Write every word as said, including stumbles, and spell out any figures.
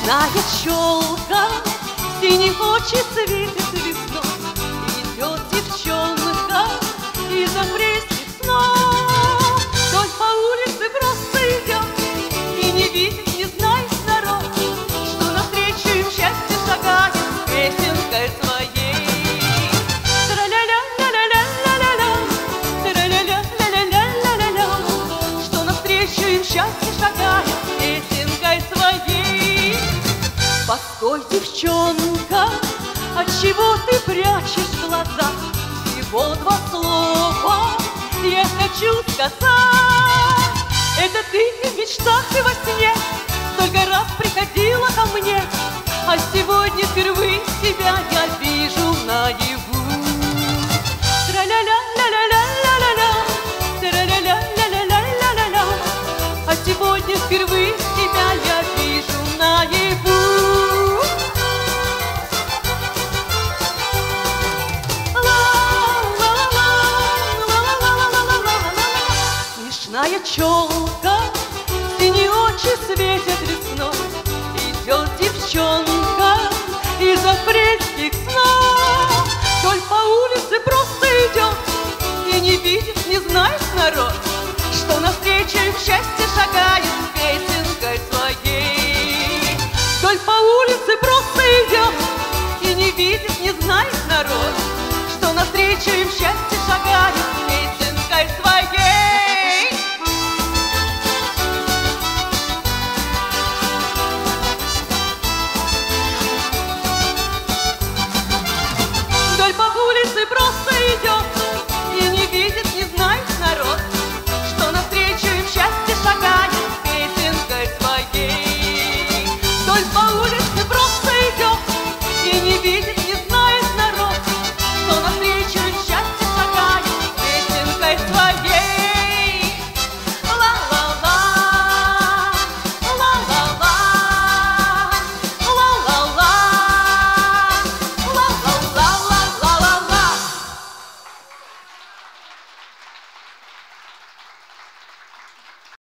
Смешная челка, синие очи светит весной. Идет девчонка и запреснет снов. Вдоль по улице просто идет и не видит, не знает народ, что навстречу им счастье шагает с песенкой своей. Тра-ля-ля-ля-ля-ля-ля-ля, тра-ля-ля-ля-ля-ля-ля-ля, что навстречу им счастье шагает с песенкой своей. Постой, девчонка, отчего ты прячешь глаза? Всего два слова я хочу сказать. Это ты в мечтах и во сне столько раз приходила ко мне, а сегодня впервые тебя я вижу наяву. Тра-ля-ля-ля-ля-ля-ля-ля, тра-ля-ля-ля-ля-ля-ля-ля, а сегодня впервые тебя я вижу наяву. Смешная челка, синие очи светят весной. Идет девчонка из апрельских снов. Вдоль по улице просто идет и не видит, не знает народ, что навстречу им счастье шагает с песенкой своей. Вдоль по улице просто идет и не видит, не знает народ, что навстречу им счастье шагает с песенкой своей. Вдоль по улице просто